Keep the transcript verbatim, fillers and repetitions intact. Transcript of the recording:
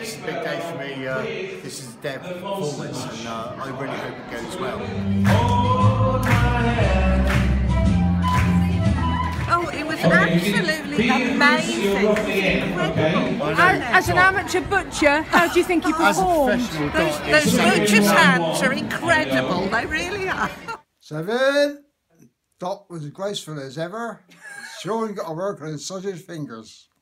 this is a big day for me. Uh, this is a day of performance, and uh, I really hope it goes well. Oh, it was absolutely amazing. Incredible. As, as an amateur butcher, how do you think you performed? As a professional Those, doctor, those it's butcher's so- hands are incredible. They really are. Seven. Doc was as graceful as ever. Sure, he got to work on his fingers.